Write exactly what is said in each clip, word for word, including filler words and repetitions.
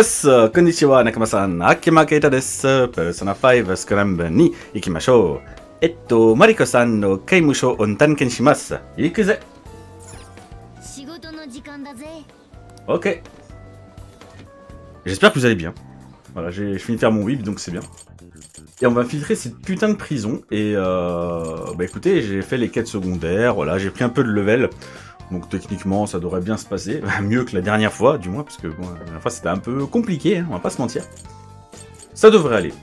Boss, konnichiwa Nakama-san, Akima Keita desu. Persona five スクランブルに行きましょう。えっと、マリコさんの刑務所を探検します。行くぜ。 仕事の時間だぜ。 Ok. J'espère que vous allez bien. Voilà, j'ai fini de faire mon whip, donc c'est bien. Et on va filtrer cette putain de prison. Et euh, bah écoutez, j'ai fait les quêtes secondaires, voilà, j'ai pris un peu de level. Donc techniquement, ça devrait bien se passer. Mieux que la dernière fois, du moins, parce que bon, la dernière fois c'était un peu compliqué, hein, on va pas se mentir. Ça devrait aller.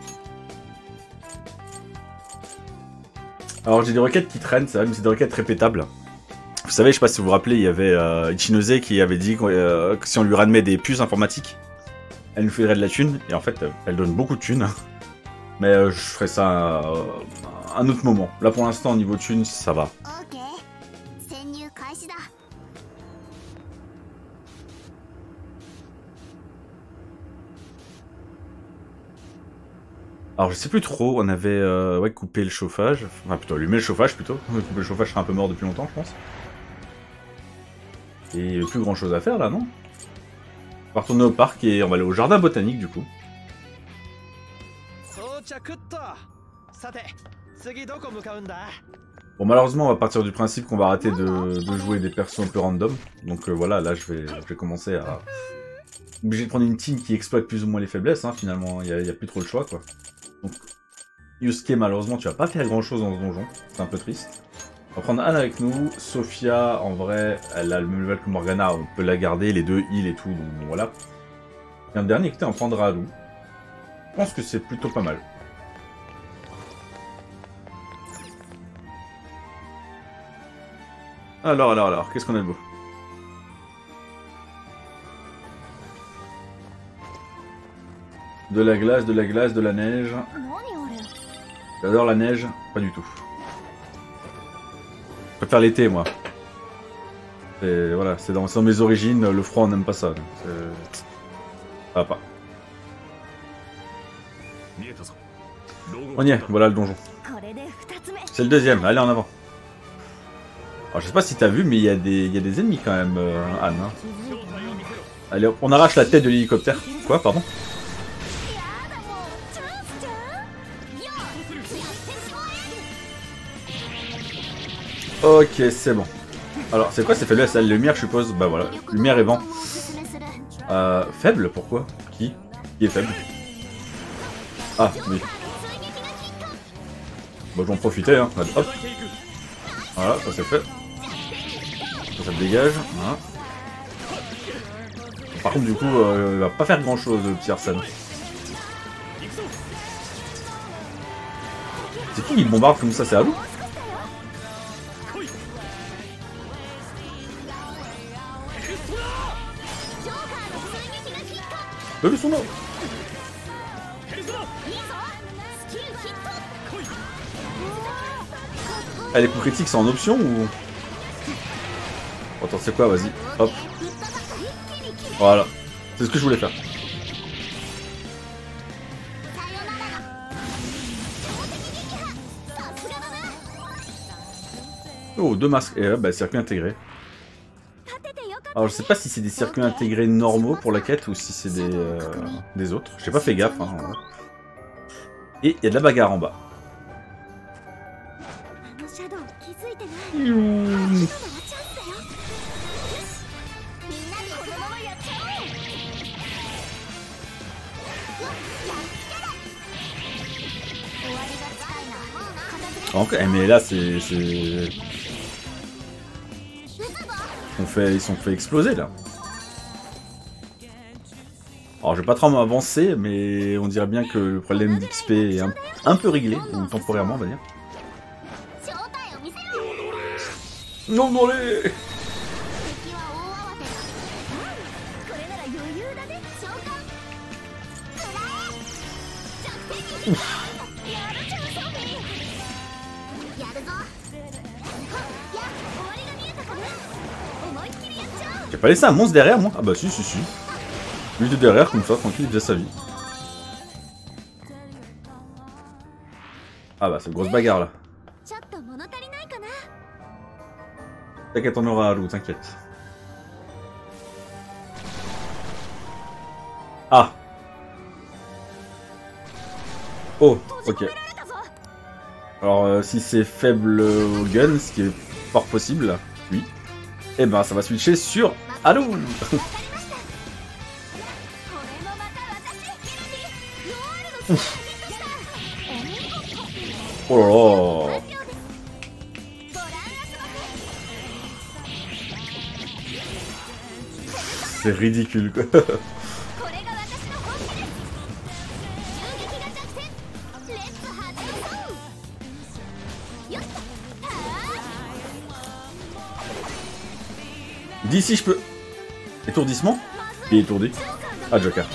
Alors j'ai des requêtes qui traînent, c'est vrai, mais c'est des requêtes répétables. Vous savez, je sais pas si vous vous rappelez, il y avait euh, Ichinose qui avait dit que, euh, que si on lui ramenait des puces informatiques, elle nous ferait de la thune. Et en fait, elle donne beaucoup de thunes. Mais euh, je ferai ça euh, à un autre moment. Là pour l'instant, au niveau thune, ça va. Alors je sais plus trop, on avait euh, ouais, coupé le chauffage, enfin plutôt allumé le chauffage plutôt, couper le chauffage serait un peu mort depuis longtemps je pense. Et il n'y avait plus grand chose à faire là, non? On va retourner au parc et on va aller au jardin botanique du coup. Bon malheureusement on va partir du principe qu'on va arrêter de, de jouer des persos un peu random, donc euh, voilà, là je vais, je vais commencer à... Obligé de prendre une team qui exploite plus ou moins les faiblesses, hein, finalement, il n'y a, a plus trop le choix quoi. Donc, Yusuke, malheureusement, tu vas pas faire grand chose dans ce donjon, c'est un peu triste. On va prendre Anne avec nous. Sophia, en vrai, elle a le même level que Morgana, on peut la garder, les deux heal et tout, donc bon, voilà. Et un dernier, écoutez, on prendra Haru. Je pense que c'est plutôt pas mal. Alors, alors, alors, qu'est-ce qu'on a de beau? De la glace, de la glace, de la neige. J'adore la neige, pas du tout. Je préfère l'été, moi. Et voilà, c'est dans, dans mes origines, le froid on n'aime pas ça. Ça va pas. On y est, voilà le donjon. C'est le deuxième, allez en avant. Alors je sais pas si t'as vu, mais il y, y a des ennemis quand même, euh, Anne. Hein. Allez hop, on arrache la tête de l'hélicoptère. Quoi, pardon? Ok, c'est bon. Alors, c'est quoi ces faiblesses? La lumière, je suppose. Bah voilà, lumière et vent. Euh, faible, pourquoi? Qui? Qui est faible? Ah, oui. Bon, je vais en profiter, hein. Hop. Voilà, ça c'est fait. Ça, ça me dégage. Voilà. Par contre, du coup, euh, il va pas faire grand chose, petit Arsène. C'est qui qui bombarde comme ça? C'est Haru? T'as vu son nom? Ah, les coups critiques c'est en option ou... Attends, c'est quoi? Vas-y, hop. Voilà, c'est ce que je voulais faire. Oh, deux masques. Et là, bah, circuit intégré. Alors je sais pas si c'est des circuits intégrés normaux pour la quête ou si c'est des, euh, des autres. J'ai pas fait gaffe. Hein, ouais. Et il y a de la bagarre en bas. Donc, mais là c'est... On fait, ils sont fait exploser là. Alors je vais pas trop m'avancer, mais on dirait bien que le problème d'X P est un, un peu réglé, ou temporairement on va dire. Non, non, les... Ouf. J'ai pas laissé un monstre derrière moi? Ah bah si si si. Lui de derrière comme ça, tranquille, il faisait sa vie. Ah bah c'est une grosse bagarre là. T'inquiète, on aura Haru, t'inquiète. Ah. Oh, ok. Alors, euh, si c'est faible au gun, ce qui est fort possible, oui. Et ben, ça va switcher sur Halo. Oh là là. C'est ridicule, quoi. D'ici, je peux... Étourdissement? Il est étourdi. Ah, Joker.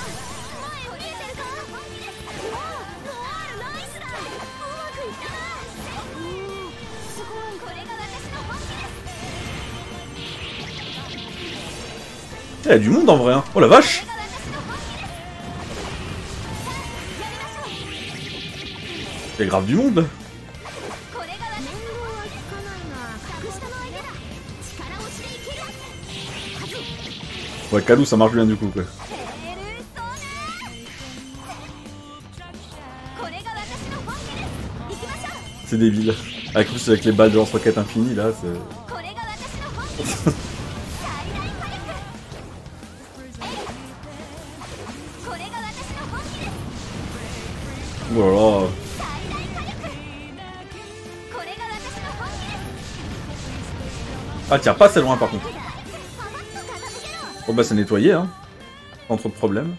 Il y a du monde en vrai, hein. Oh la vache! Il y a grave du monde. Ouais, Kalou ça marche bien du coup quoi. C'est débile. Avec plus avec les balles de lance-roquettes infinies là, c'est... Oh là là. Ah tire pas assez loin par contre. Bon bah c'est nettoyé hein. Sans trop de problèmes.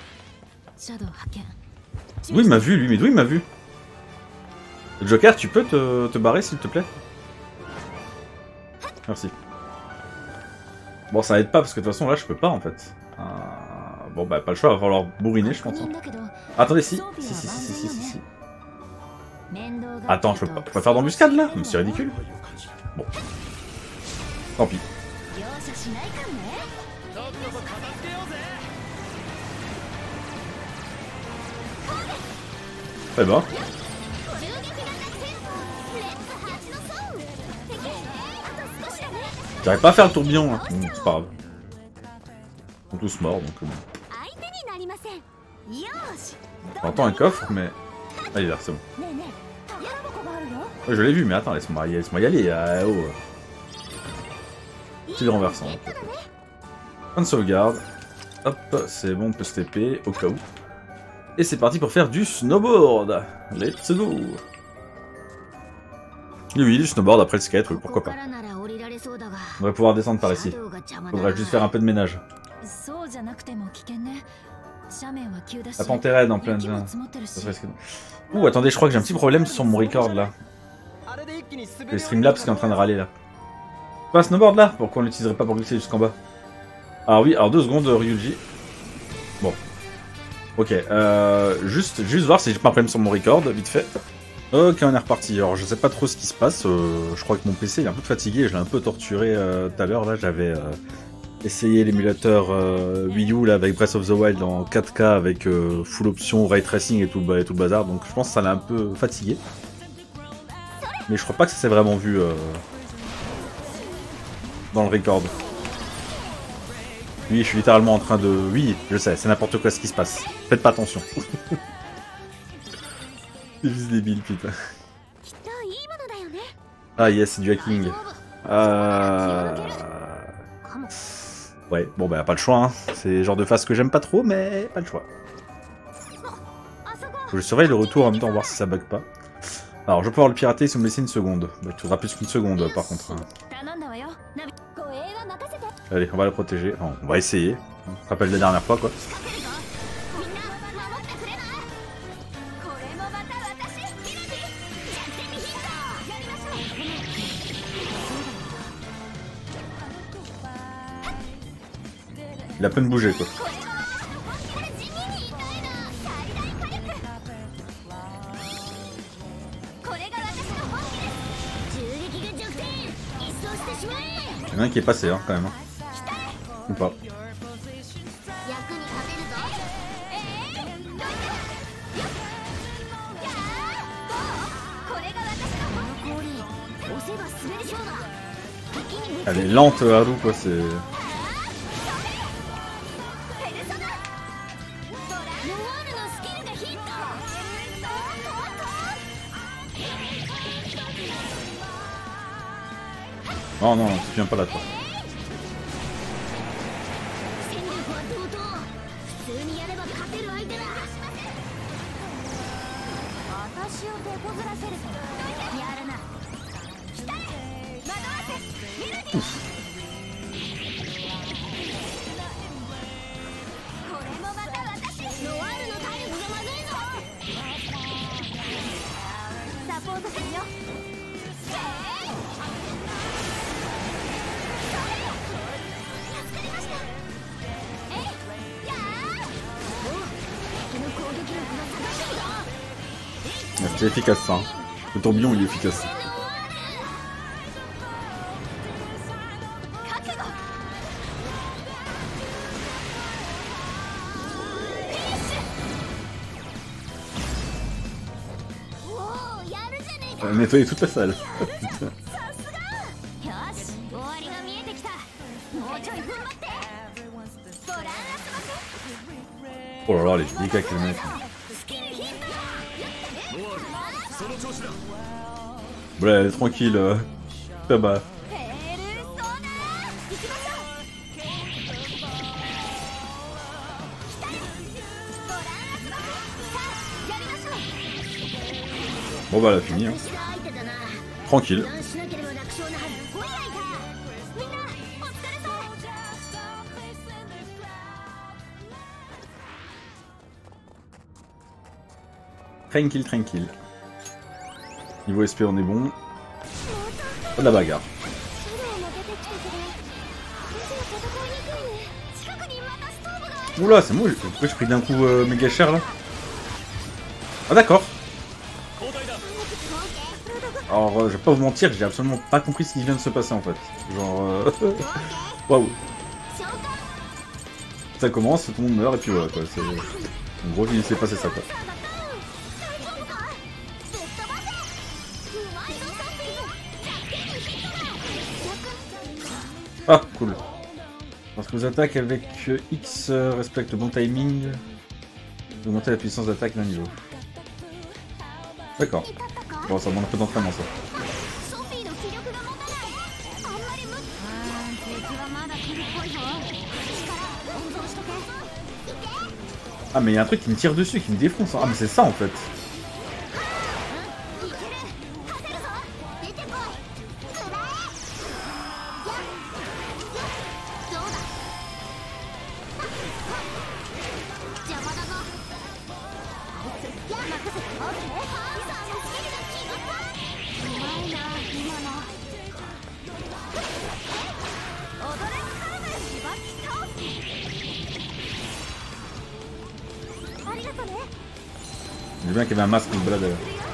Oui il m'a vu lui, mais d'où il m'a vu? Joker tu peux te, te barrer s'il te plaît? Merci. Bon ça aide pas parce que de toute façon là je peux pas en fait. Euh... Bon bah pas le choix, va falloir bourriner je pense. Hein. Attendez si, si si si si si si si. Attends je peux pas, je peux pas faire d'embuscade là? Mais c'est ridicule. Bon. Tant pis. Eh ben. J'arrive pas à faire le tourbillon hein. Mmh, c'est pas grave. Ils sont tous morts donc... Euh... J'entends un coffre mais... Ah il est là, c'est bon. Ouais, je l'ai vu mais attends, laisse-moi laisse y aller. Ah, oh. Petit renversant. Okay. Point de sauvegarde. Hop, c'est bon, on peut se T P au cas où. Et c'est parti pour faire du snowboard. Let's go. Et oui, du snowboard après le skate, oui, pourquoi pas. On va pouvoir descendre par ici. Faudrait juste faire un peu de ménage. La panthère en plein de... Ouh, attendez, je crois que j'ai un petit problème sur mon record là. Le Streamlabs qui est en train de râler là. Pas un snowboard là? Pourquoi on l'utiliserait pas pour glisser jusqu'en bas? Alors oui, alors deux secondes Ryuji. Bon. Ok, euh, juste, juste voir si j'ai pas un problème sur mon record, vite fait. Ok, on est reparti. Alors je sais pas trop ce qui se passe, euh, je crois que mon P C il est un peu fatigué, je l'ai un peu torturé euh, tout à l'heure là, j'avais euh, essayé l'émulateur euh, Wii U là avec Breath of the Wild en quatre K avec euh, full option, ray tracing et tout, et tout le bazar, donc je pense que ça l'a un peu fatigué. Mais je crois pas que ça s'est vraiment vu euh, dans le record. Oui, je suis littéralement en train de... Oui, je sais, c'est n'importe quoi ce qui se passe. Faites pas attention. C'est juste débile, putain. Ah yes, c'est du hacking. Euh... Ouais, bon bah pas le choix, hein. C'est le genre de phase que j'aime pas trop, mais pas le choix. Faut que je surveille le retour en même temps, voir si ça bug pas. Alors, je vais pouvoir le pirater si vous me laissez une seconde. Bah, il faudra plus qu'une seconde, par contre. Hein. Allez, on va le protéger. Enfin, on va essayer. On se rappelle la dernière fois, quoi. Il a peine de bouger, quoi. Il y en a un qui est passé, hein, quand même. Hein. Ou pas. Elle est lente, Haru, quoi, c'est... Non, non, tu viens pas là, toi. 戦力は同等。普通にやれば勝てる相手だ。私を手こずらせるとやるな。来たれ。惑わせ。見るに。これもまた私。ノワールの体力がまずいぞ。サポートするよ。 C'est efficace ça. Hein. Le tourbillon il est efficace. On a nettoyé toute la salle. Oh là là, les dégâts avec les mecs. Ouais, tranquille. Euh... Ça va. Bon bah elle a fini. Hein. Tranquille. Tranquille, tranquille. Niveau S P on est bon. Pas de la bagarre. Oula, c'est moi. Pourquoi j'ai pris d'un coup euh, méga cher là? Ah d'accord. Alors euh, je vais pas vous mentir, j'ai absolument pas compris ce qui vient de se passer en fait. Genre... Euh... Waouh. Ça commence, tout le monde meurt et puis voilà quoi. En gros il s'est passé ça quoi. Ah, cool. Lorsque vous attaquez avec X, euh, respecte le bon timing, augmentez la puissance d'attaque d'un niveau. D'accord. Bon, ça demande un peu d'entraînement ça. Ah, mais il y a un truc qui me tire dessus, qui me défonce. Ah, mais c'est ça en fait. J'ai bien qu'il y avait un masque qui se balade.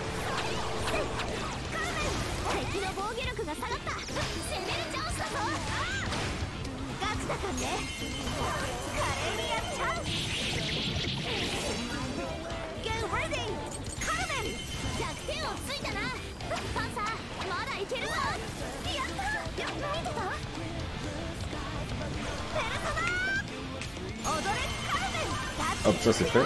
Hop, ça c'est fait.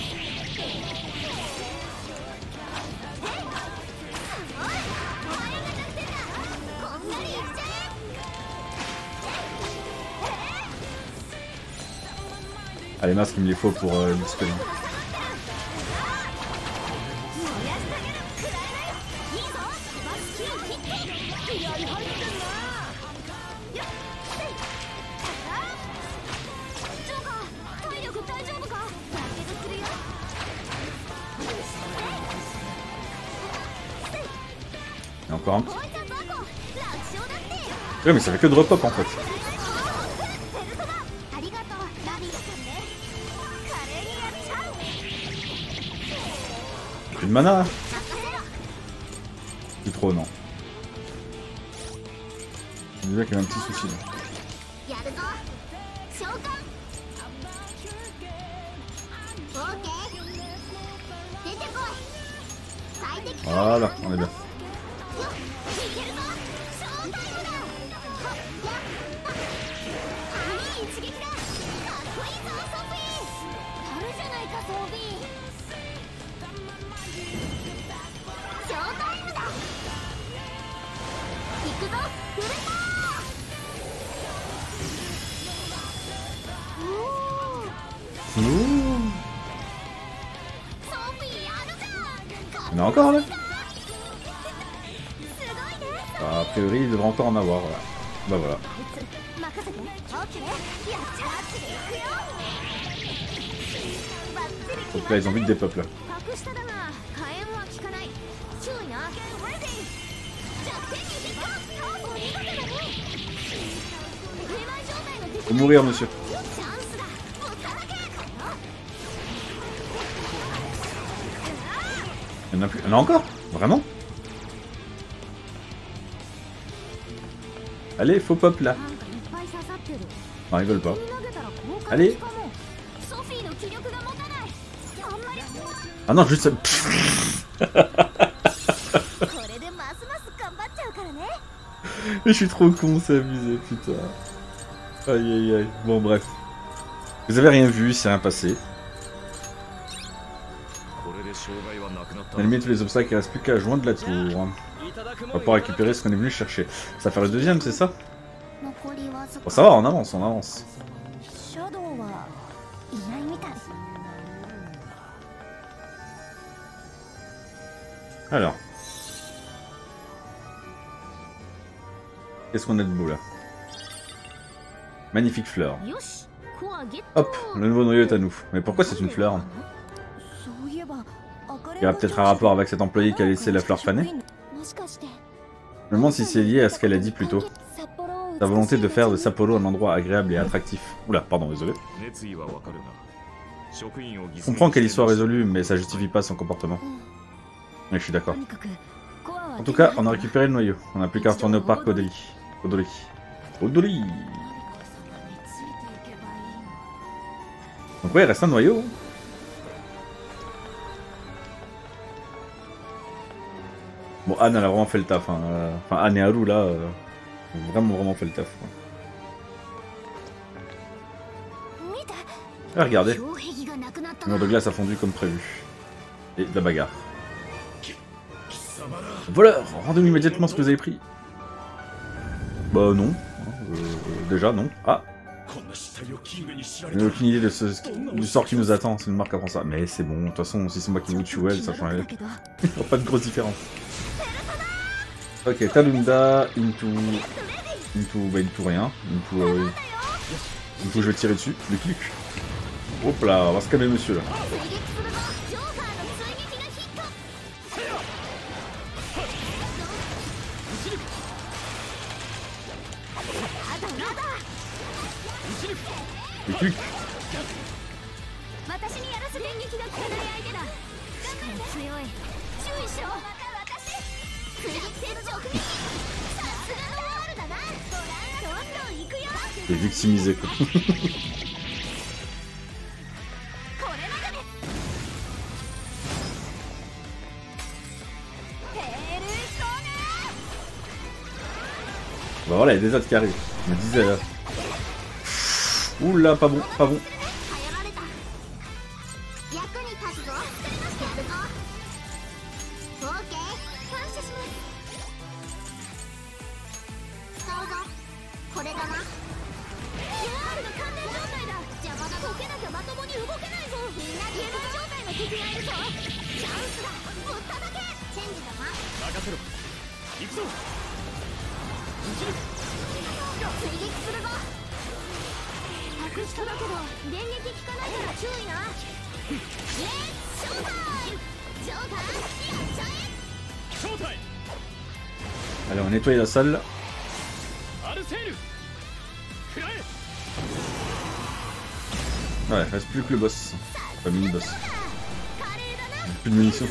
Ah, les masques il me les faut pour euh, l'X P. Et encore un. Ouais, mais ça fait que de repop en fait. Plus de mana. Plus trop, non. Je me disais qu'il y avait un petit souci là. Voilà, on est bien. Ouh. Il y en a encore là. Ah, a priori il devrait encore en avoir. Voilà. Bah voilà. Donc là ils ont vite des peuples là. Faut mourir monsieur. Il y en a plus. Il y en a encore? Vraiment? Allez, faux pop là. Non, ils veulent pas. Allez. Ah non, juste ça. Je suis trop con, c'est abusé, putain. Aïe aïe aïe. Bon, bref. Vous avez rien vu, c'est rien passé. On a éliminé tous les obstacles, il reste plus qu'à joindre la tour. On va pouvoir récupérer ce qu'on est venu chercher. Ça va faire le deuxième, c'est ça? Bon, ça va, on avance, on avance. Alors. Qu'est-ce qu'on a de beau là? Magnifique fleur. Hop, le nouveau noyau est à nous. Mais pourquoi c'est une fleur? Il y a peut-être un rapport avec cet employé qui a laissé la fleur faner? Je me demande si c'est lié à ce qu'elle a dit plus tôt. Sa volonté de faire de Sapporo un endroit agréable et attractif. Oula, pardon, désolé. Je comprends qu'elle y soit résolue, mais ça justifie pas son comportement. Mais je suis d'accord. En tout cas, on a récupéré le noyau. On n'a plus qu'à retourner au parc Odori. Odori. Odori. Donc ouais, il reste un noyau. Bon, Anne, elle a vraiment fait le taf. Hein. Enfin, Anne et Haru, là, euh, ont vraiment, vraiment fait le taf. Quoi. Ah, regardez. Le mur de glace a fondu comme prévu. Et de la bagarre. Voleur, rendez-nous immédiatement ce que vous avez pris. Bah non. Euh, déjà, non. Ah. Je n'ai aucune idée de ce, du sort qui nous attend, c'est une marque apprend ça. Mais c'est bon, de toute façon, si c'est moi qui vous tue elle, ça change rien. Il n'y a pas de grosse différence. Ok, Talunda, into... Into... Bah into rien. Into... Euh... Into je vais tirer dessus, le clic. Hop là, on va se calmer monsieur là. Le clic. Et victimisé quoi. Bah voilà, il y a des autres qui arrivent. Je me disais là. Oula, pas bon, pas bon. Allez, on nettoie la salle. Ouais, il reste plus que le boss. Pas mini-boss. Plus de munitions.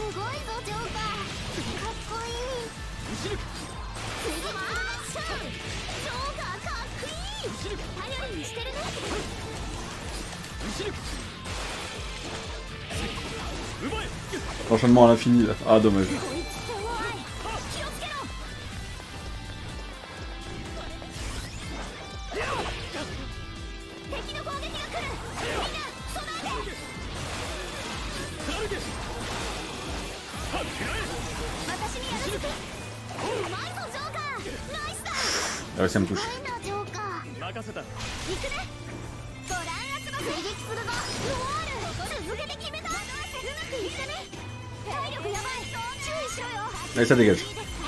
Enchaînement à l'infini là. Ah dommage. Ah ouais, ça me touche. Allez, ça dégage.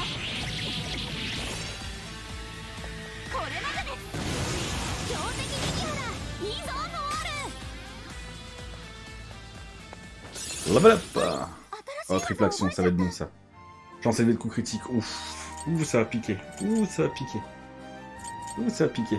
Level up. Oh, triple action, ça va être bon ça. Chance élevée de coup critique. Ouf. Ouh, ça va piquer. Ouh, ça va piquer. Ouh, ça va piquer.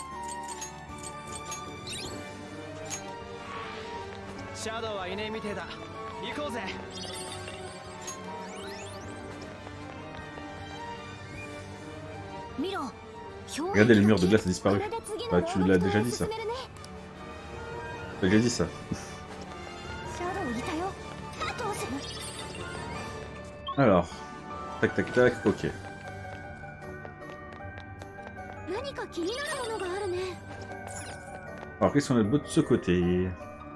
Regardez, le mur de glace a disparu. Bah, tu l'as déjà dit ça. Tu l'as déjà dit ça. Alors, tac tac tac, ok. Alors qu'est-ce qu'on a de beau de ce côté?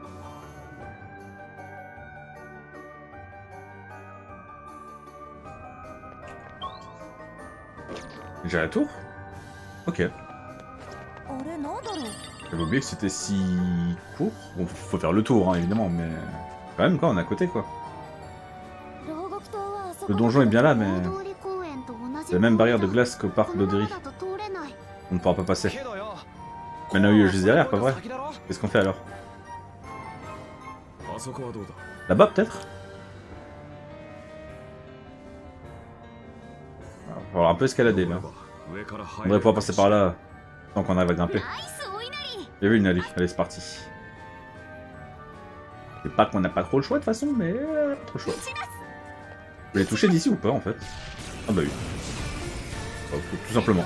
J'ai la tour? Ok. J'avais oublié que c'était si court. Bon, faut faire le tour, hein, évidemment, mais quand même, quoi, on est à côté, quoi. Le donjon est bien là, mais c'est la même barrière de glace qu'au parc d'Oderi. On ne pourra pas passer. Mais on a eu juste derrière, pas vrai? Qu'est-ce qu'on fait alors? Là-bas, peut-être? Il va falloir un peu escalader, là. On devrait pouvoir passer par là, tant qu'on arrive à grimper. J'ai vu une allée, allez, c'est parti. C'est pas qu'on n'a pas trop le choix de toute façon, mais euh, pas trop le choix. Vous l'avez touché d'ici ou pas en fait? Ah bah oui. Oh, tout simplement.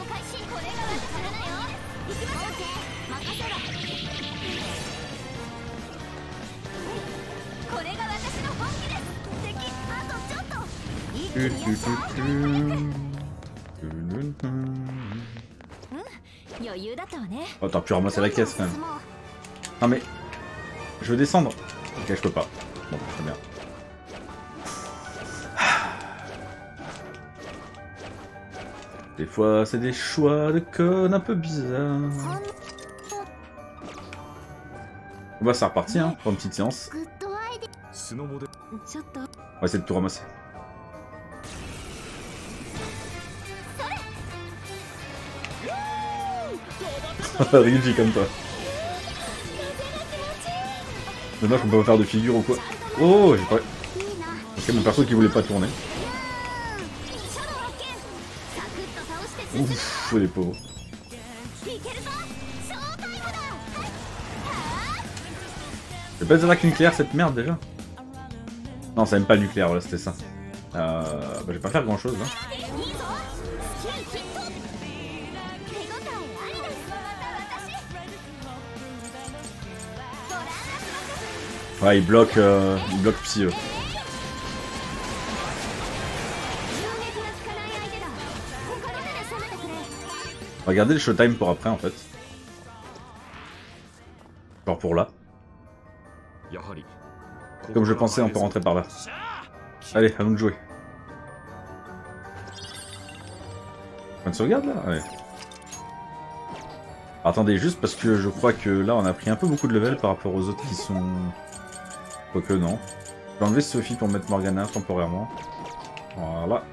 Oh, t'as pu ramasser la caisse quand même. Non mais... Je veux descendre. Ok, je peux pas. Bon, très bien. Des fois, c'est des choix de code un peu bizarres. Bah, ça repartit, hein, pour une petite séance. On va essayer de tout ramasser. Ryuji comme toi. Dommage qu'on peut pas faire de figure ou quoi. Oh, j'ai pas... Ok, mon perso qui voulait pas tourner. Ouf, les pauvres. C'est pas des attaques nucléaires cette merde déjà? Non, ça aime pas le nucléaire, voilà, c'était ça. Euh, bah, je vais pas faire grand chose là. Ouais, il bloque, euh, il bloque Psy. Euh. Regardez le showtime pour après en fait. Genre pour là. Comme je pensais, on peut rentrer par là. Allez, à nous de jouer. On se regarde là? Allez. Attendez, juste parce que je crois que là on a pris un peu beaucoup de level par rapport aux autres qui sont... Quoique non. Je vais enlever Sophie pour mettre Morgana temporairement. Voilà.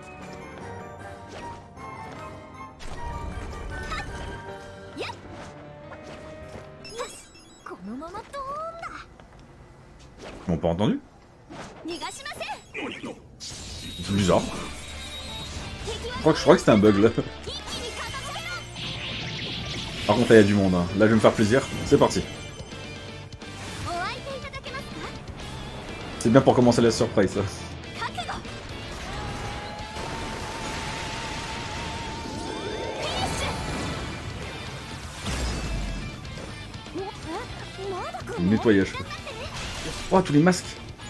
Ils m'ont pas entendu? C'est bizarre. Je crois que, je crois que c'était un bug là. Par contre là il y a du monde, hein. Là je vais me faire plaisir, c'est parti. C'est bien pour commencer la surprise ça. Le nettoyage. Oh tous les masques.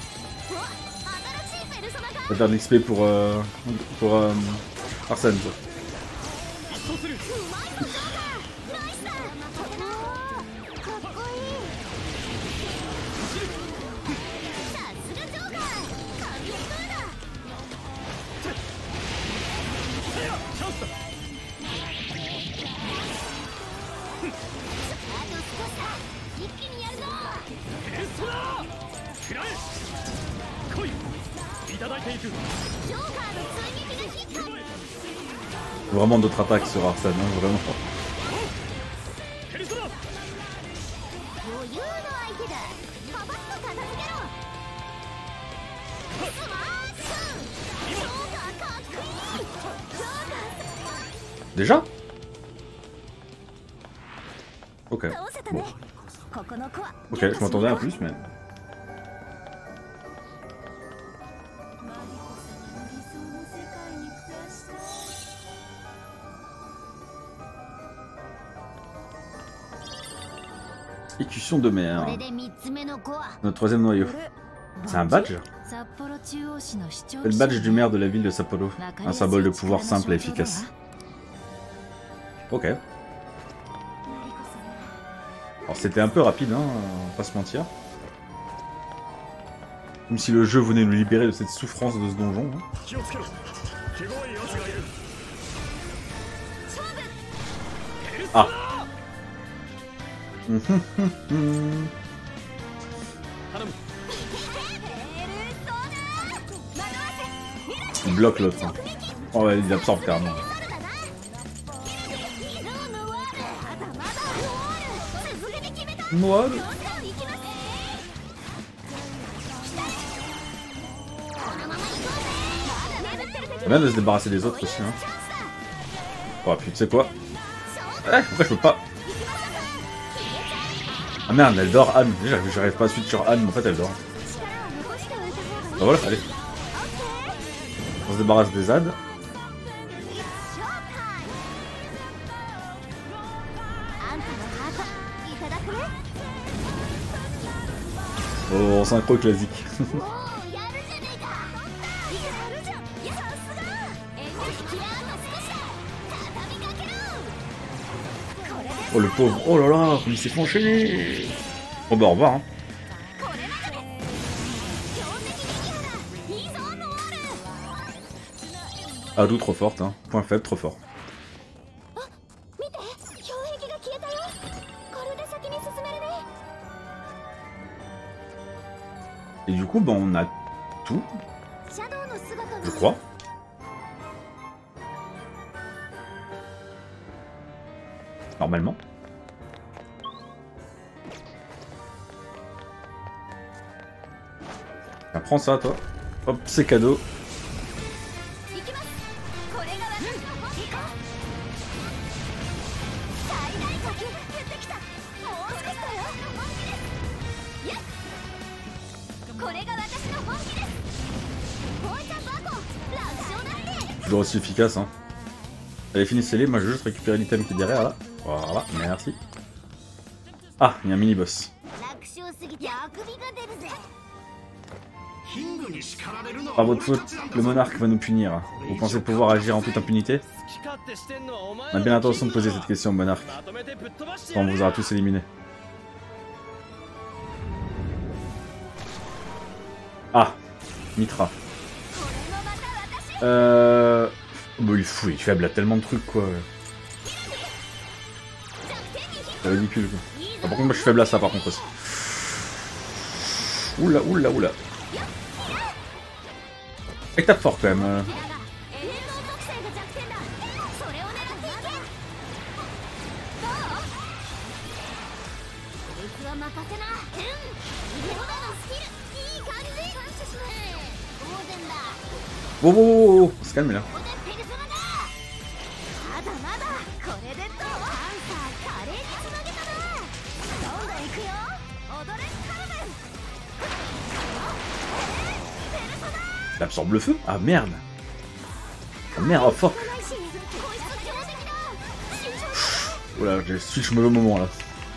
On va faire de l'X P pour euh, pour euh, Arsène. Vraiment d'autres attaques sur Arsène, hein, vraiment. Déjà? Ok. Bon. Ok, je m'attendais à plus, mais... Écusson de mer. Notre troisième noyau. C'est un badge? C'est le badge du maire de la ville de Sapporo. Un symbole de pouvoir simple et efficace. Ok. Alors c'était un peu rapide, hein, on va pas se mentir. Comme si le jeu venait nous libérer de cette souffrance de ce donjon. Hein. Ah. Il bloque l'autre. Hein. Oh ouais, il absorbe carrément. Noir. C'est bien de se débarrasser des autres aussi. Hein. Oh puis tu sais quoi? Eh, pourquoi je peux pas? Ah merde, elle dort, Anne. J'arrive pas à suite sur Anne, mais en fait elle dort. Bah voilà, allez. On se débarrasse des Z. Oh, synchro classique. Oh le pauvre, oh là là, comme il s'est fait enchaîner. Bon bah au revoir. Hein. Ado trop forte, hein. Point faible, trop fort. Et du coup, bah, on a tout, je crois. Normalement. Tiens, prends ça, toi. Hop, c'est cadeau. Toujours aussi efficace, hein. Allez, finissez-les, moi je veux juste récupérer l'item qui est derrière là. Voilà, merci. Ah, il y a un mini-boss. Par votre faute, le monarque va nous punir. Vous pensez pouvoir agir en toute impunité? On a bien l'intention de poser cette question au monarque. On vous aura tous éliminés. Ah, Mitra. Euh... Bah, il, fou, il est faible à tellement de trucs quoi. C'est ridicule quoi. Ah, par contre moi je suis faible à ça par contre aussi. Oula oula oula. Et tape fort quand même. Wow, wow, wow, wow. On se calme là. Il absorbe le feu? Ah merde! Ah merde, oh fuck! Oula, j'ai switch au mauvais moment là.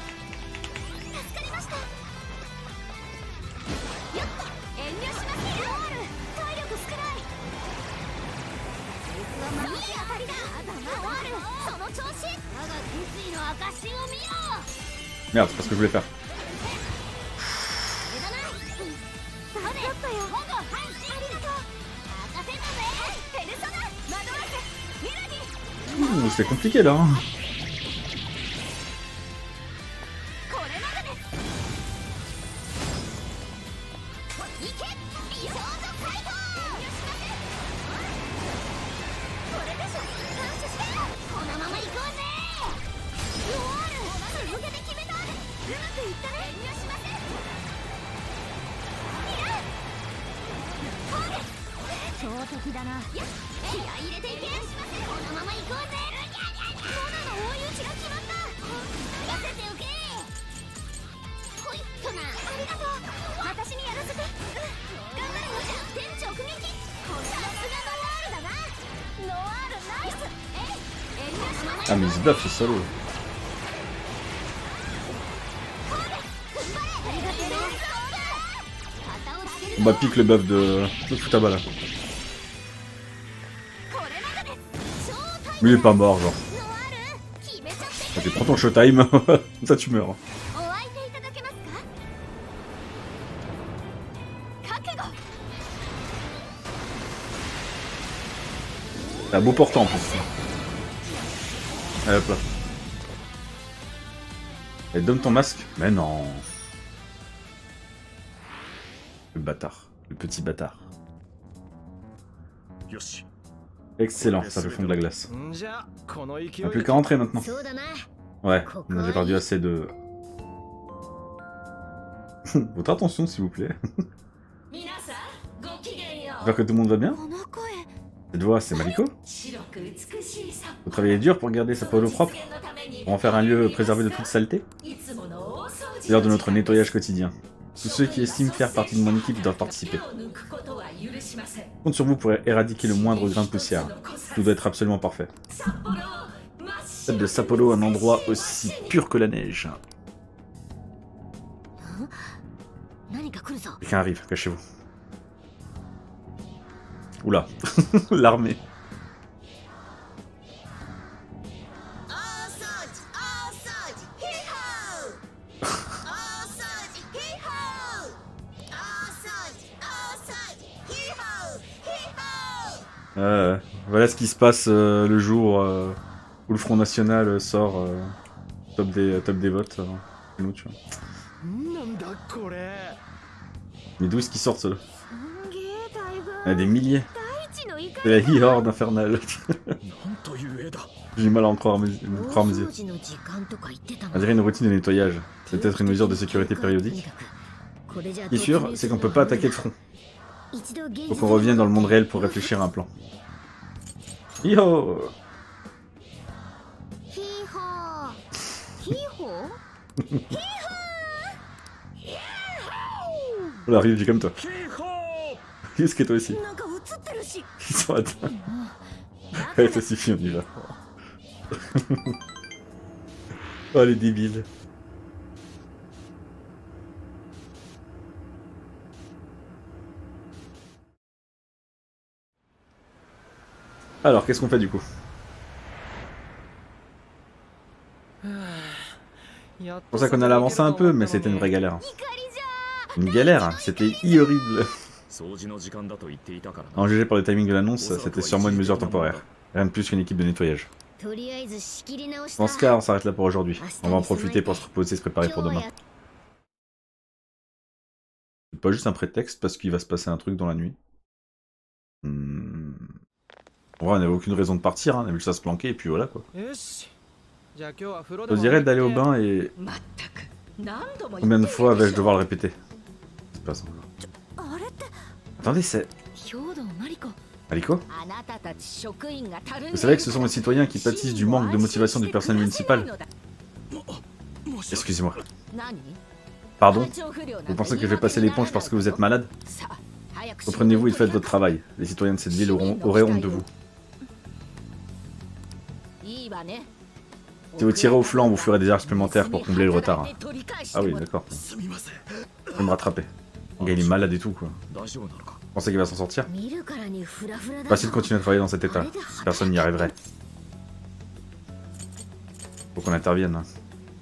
Merde, c'est pas ce que je voulais faire. Ouh, c'est compliqué là. Hein. だな。気合い入れていけ。このまま行こうぜ。モナの追い打ちが決まった。任せておけ。ほいっとな。ありがとう。私にやらせて。うん、頑張るよ。弱点直撃。さすがノワールだな。ノワールナイス。え、遠慮しません。 Ah mais il se baffe ce salaud. On va pique le buff de, de Futaba là. Mais il est pas mort genre. Ok, prends ton showtime, ça tu meurs. C'est un beau portant en plus. Allez hop là. Et donne ton masque. Mais non. Le bâtard. Le petit bâtard. Excellent, ça fait fondre la glace. On n'a plus qu'à rentrer maintenant. Ouais, j'ai perdu assez de... Votre attention s'il vous plaît. J'espère que tout le monde va bien. Cette voix, c'est Mariko. Vous travaillez dur pour garder Sapporo propre, pour en faire un lieu préservé de toute saleté. C'est l'heure de notre nettoyage quotidien. Tous ceux qui estiment faire partie de mon équipe doivent participer. Je compte sur vous pour éradiquer le moindre grain de poussière. Tout doit être absolument parfait. Faites de Sapporo un endroit aussi pur que la neige. Quelqu'un arrive, cachez-vous. Oula, l'armée. Euh, voilà ce qui se passe euh, le jour euh, où le Front National euh, sort euh, top, des, top des votes. Euh, nous, tu vois. Mais d'où est-ce qu'ils sortent ceux-là? Il y a des milliers. C'est la hi-horde infernale. J'ai mal à en croire mes, croire mes yeux. On dirait une routine de nettoyage. C'est peut-être une mesure de sécurité périodique. Ce qui est sûr, c'est qu'on peut pas attaquer de front. Faut qu'on revienne dans le monde réel pour réfléchir à un plan. Yo. On arrive, j'ai comme toi. Qu'est-ce que toi aussi? Ils sont atteints. Ouais, ça suffit, on y va. Oh, les débiles. Alors, qu'est-ce qu'on fait du coup? C'est pour ça qu'on allait avancer un peu, mais c'était une vraie galère. Une galère, c'était horrible. En jugé par le timing de l'annonce, c'était sûrement une mesure temporaire. Rien de plus qu'une équipe de nettoyage. Dans ce cas, on s'arrête là pour aujourd'hui. On va en profiter pour se reposer et se préparer pour demain. C'est pas juste un prétexte parce qu'il va se passer un truc dans la nuit. Hmm... En vrai, on n'avait aucune raison de partir, hein. On a vu ça se planquer et puis voilà quoi. Je dirais d'aller au bain et... Combien de fois vais-je devoir le répéter? C'est pas ça. Attendez, c'est... Mariko? Vous savez que ce sont les citoyens qui pâtissent du manque de motivation du personnel municipal? Excusez-moi. Pardon? Vous pensez que je vais passer l'éponge parce que vous êtes malade? Reprenez-vous et faites votre travail. Les citoyens de cette ville auront, auraient honte de vous. Si vous tirez au flanc, vous ferez des heures supplémentaires pour combler le retard. Ah oui, d'accord. Je vais me rattraper. Le gars, il est malade et tout, quoi. Vous pensez qu'il va s'en sortir? Facile de continuer à travailler dans cet état. Personne n'y arriverait. Faut qu'on intervienne. Hein.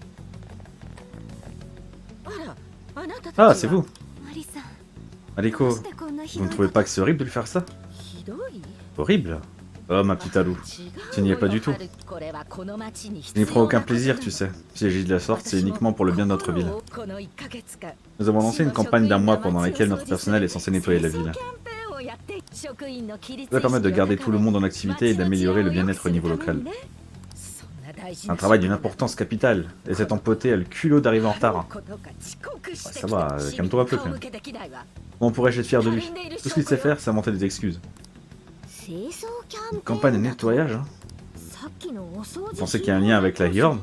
Ah, c'est vous. Mariko, vous ne trouvez pas que c'est horrible de lui faire ça? Horrible? Oh, ma petite Alou, tu n'y es pas du tout. Je n'y prends aucun plaisir, tu sais. Si j'agis de la sorte, c'est uniquement pour le bien de notre ville. Nous avons lancé une campagne d'un mois pendant laquelle notre personnel est censé nettoyer la ville. Ça va permettre de garder tout le monde en activité et d'améliorer le bien-être au niveau local. Un travail d'une importance capitale, et cet empoté a le culot d'arriver en retard. Ouais, ça va, calme-toi un peu quand même. Comment pourrais-je être fier de lui? Tout ce qu'il sait faire, c'est inventer des excuses. Une campagne de nettoyage, hein. Vous pensez qu'il y a un lien avec la Horde?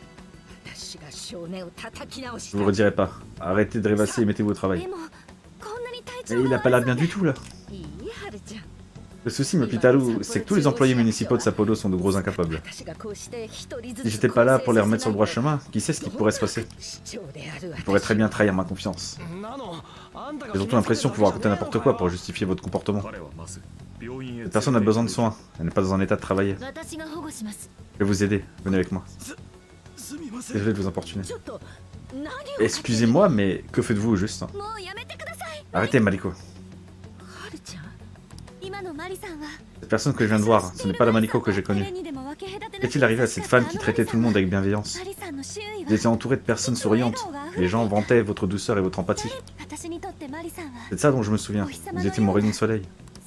Je vous redirai pas. Arrêtez de rêvasser et mettez-vous au travail. Et il a pas l'air bien du tout là. Le souci, Mopitaru, c'est que tous les employés municipaux de Sapporo sont de gros incapables. Si j'étais pas là pour les remettre sur le droit chemin, qui sait ce qui pourrait se passer? Ils pourraient très bien trahir ma confiance. J'ai surtout l'impression de pouvoir raconter n'importe quoi pour justifier votre comportement. Cette personne a besoin de soins, elle n'est pas dans un état de travailler. Je vais vous aider, venez avec moi. Désolé de vous importuner. Excusez-moi, mais que faites-vous juste? Arrêtez, Mariko. Cette personne que je viens de voir, ce n'est pas la Mariko que j'ai connue. Qu'est-il arrivé à cette femme qui traitait tout le monde avec bienveillance? Vous étiez entouré de personnes souriantes. Les gens vantaient votre douceur et votre empathie. C'est de ça dont je me souviens. Vous étiez mon rayon de soleil.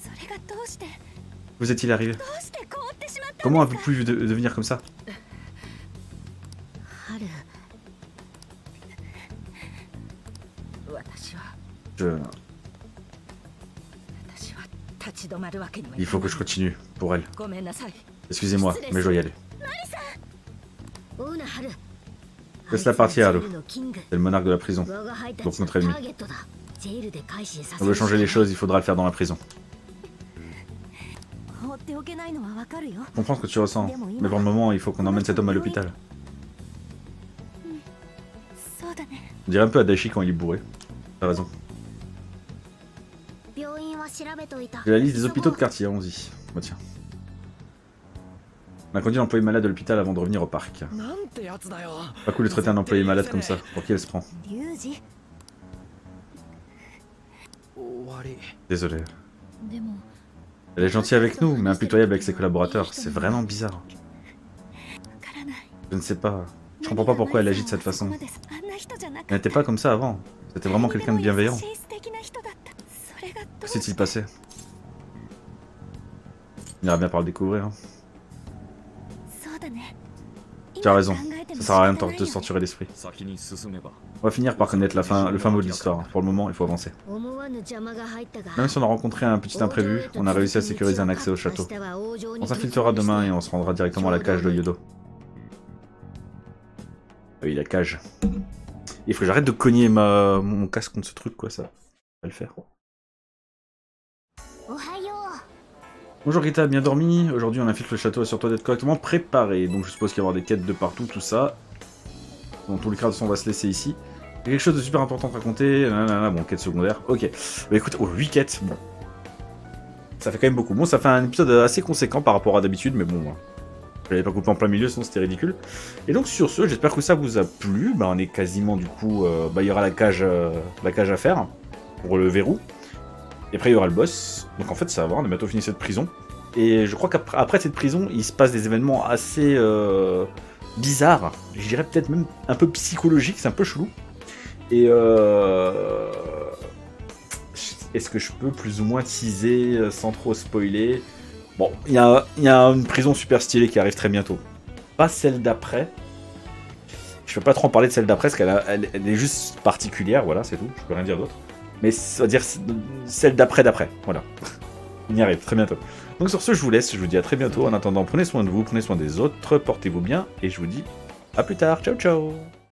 Vous est-il arrivé? Comment avez-vous pu de devenir comme ça? Je... Il faut que je continue, pour elle. Excusez-moi, mais je dois y aller. Laisse la partie, Haru. C'est le monarque de la prison, donc notre ennemi. On veut changer les choses, il faudra le faire dans la prison. Je comprends ce que tu ressens, mais pour le moment, il faut qu'on emmène cet homme à l'hôpital. On dirait un peu à Daichi quand il est bourré. T'as raison. J'ai la liste des hôpitaux de quartier, allons-y. Bah tiens. On a conduit l'employé malade de l'hôpital avant de revenir au parc. Pas cool de traiter un employé malade comme ça. Pour qui elle se prend? Désolé. Elle est gentille avec nous, mais impitoyable avec ses collaborateurs. C'est vraiment bizarre. Je ne sais pas. Je comprends pas pourquoi elle agit de cette façon. Elle n'était pas comme ça avant. C'était vraiment quelqu'un de bienveillant. Que s'est-il passé? On ira bien par le découvrir. Tu as raison, ça sert à rien de te torturer l'esprit. On va finir par connaître la fin, le fin mot de l'histoire. Pour le moment, il faut avancer. Même si on a rencontré un petit imprévu, on a réussi à sécuriser un accès au château. On s'infiltrera demain et on se rendra directement à la cage de Yodo. Oui, la cage. Il faut que j'arrête de cogner ma... mon casque contre ce truc, quoi, ça. Je vais le faire. Bonjour Rita, bien dormi? Aujourd'hui on infiltre le château, assure-toi d'être correctement préparé. Donc je suppose qu'il va y avoir des quêtes de partout, tout ça. Dans tous les cas, on va se laisser ici. Il y a quelque chose de super important à raconter. Nanana, bon, quête secondaire, ok. Bah écoute, oh, huit quêtes, bon. Ça fait quand même beaucoup. Bon, ça fait un épisode assez conséquent par rapport à d'habitude, mais bon, je l'avais pas coupé en plein milieu, sinon c'était ridicule. Et donc sur ce, j'espère que ça vous a plu. Bah on est quasiment du coup, euh, bah il y aura la cage, euh, la cage à faire, pour le verrou. Et après il y aura le boss, donc en fait ça va voir, on a bientôt fini cette prison. Et je crois qu'après cette prison, il se passe des événements assez euh, bizarres, je dirais peut-être même un peu psychologiques, c'est un peu chelou. Et euh... est-ce que je peux plus ou moins teaser sans trop spoiler? Bon, il y a, y a une prison super stylée qui arrive très bientôt. Pas celle d'après. Je peux pas trop en parler de celle d'après parce qu'elle elle, elle est juste particulière, voilà, c'est tout, je peux rien dire d'autre. Mais ça veut dire celle d'après d'après, voilà. On y arrive très bientôt. Donc sur ce, je vous laisse, je vous dis à très bientôt. En attendant, prenez soin de vous, prenez soin des autres, portez-vous bien, et je vous dis à plus tard. Ciao, ciao!